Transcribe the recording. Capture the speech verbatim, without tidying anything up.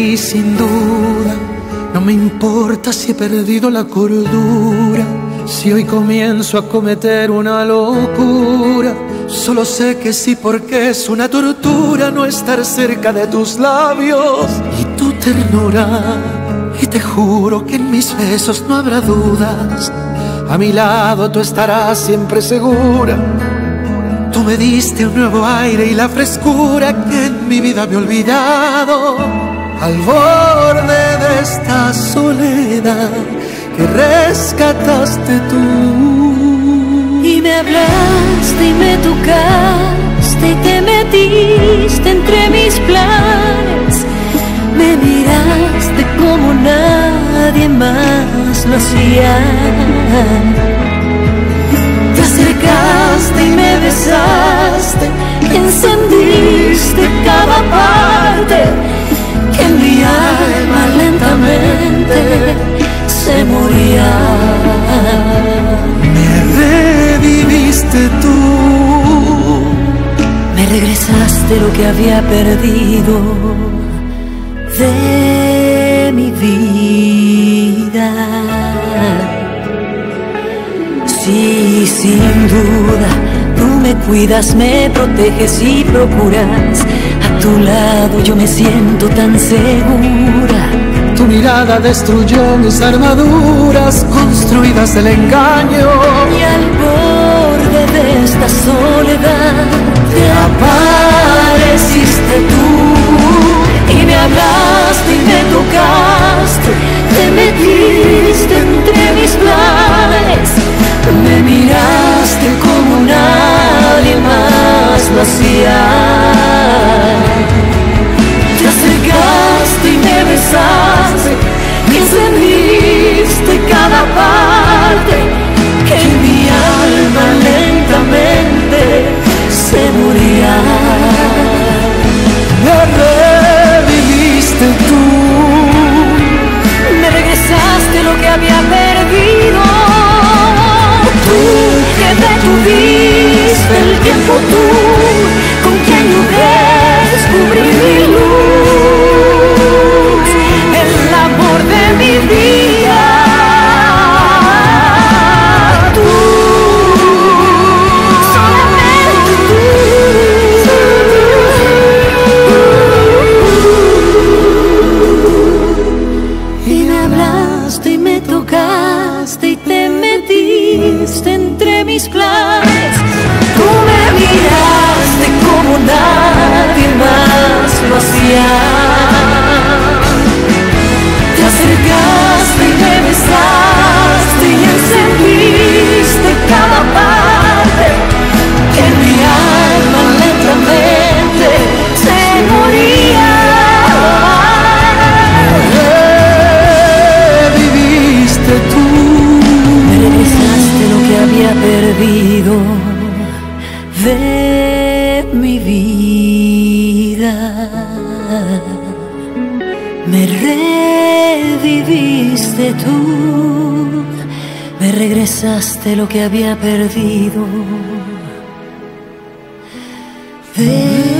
Y sin duda, no me importa si he perdido la cordura, si hoy comienzo a cometer una locura. Solo sé que sí, porque es una tortura no estar cerca de tus labios y tu ternura. Y te juro que en mis besos no habrá dudas, a mi lado tú estarás siempre segura. Tú me diste un nuevo aire y la frescura que en mi vida me he olvidado, al borde de esta soledad que rescataste tú. Y me hablaste y me tocaste y te metiste entre mis planes. Me miraste como nadie más lo hacía. Te acercaste y me besaste y encendiste cada parte que en mi alma lentamente se moría. Me reviviste tú, me regresaste lo que había perdido de mi vida. Sí, sin duda, tú me cuidas, me proteges y procuras. A tu lado yo me siento tan segura. tu mirada destruyó mis armaduras construidas del engaño. Y al borde de esta soledad te apareciste tú. Y me hablaste y me tocaste, te metiste entre mis planes. Me miraste como nadie más lo hacía. Te acercaste y me besaste y encendiste cada parte que en mi alma lentamente se moría. Me reviviste tú, me regresaste lo que había perdido. Tú que detuviste el tiempo, tú con quien yo descubrí mi luz, el amor de mi vida. Tú, solamente tú. Y me hablaste y me tocaste y te metiste entre mis planes. Tú me miraste como nadie más lo hacía. Te acercaste y me besaste y encendiste cada parte que en mi alma lentamente se moría. reviviste tú, Me regresaste lo que había perdido de mi vida. Me reviviste tú, me regresaste lo que había perdido de